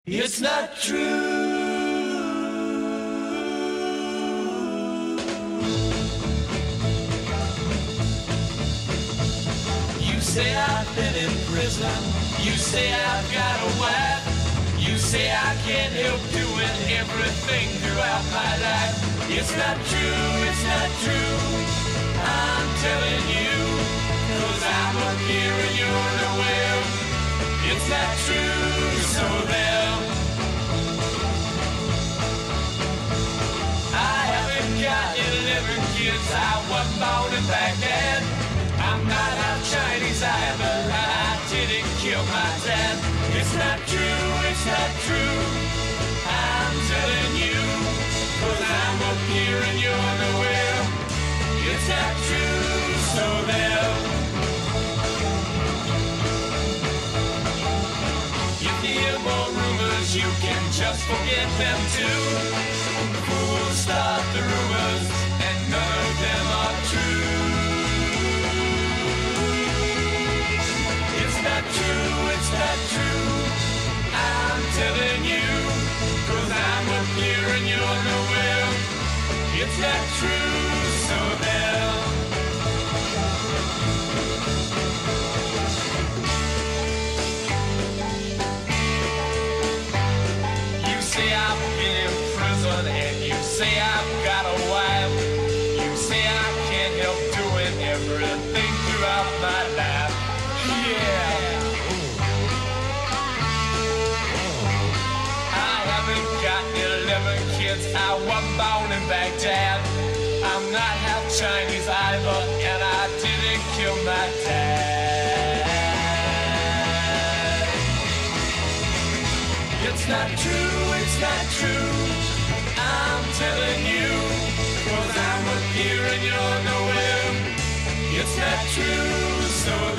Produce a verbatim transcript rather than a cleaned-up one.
It's not true. You say I've been in prison. You say I've got a wife. You say I can't help doing everything throughout my life. It's not true, it's not true. I'm telling you, 'cause I'm up here and you're nowhere. It's not true, so there. I haven't got eleven kids, I was born in Baghdad. I'm not half Chinese either, and I didn't kill my dad. It's not true, it's not true. I'm telling you, 'cause I'm up here and you're nowhere. It's not true, so there. If you hear more rumors, you can just forget them too. Fools start the rumors, and none of them are true. It's not true, it's not true. I'm telling you, 'cause I'm up here and you're nowhere. It's not true, so there. You say I've been in prison, and you say I've got a wife. You say I can't help doing everything throughout my life. Yeah. I haven't got eleven kids, I was born in Baghdad. I'm not half Chinese either, and I didn't kill my dad. It's not true, it's not true. I'm telling you, 'cause I'm up here and you're nowhere. It's not true, so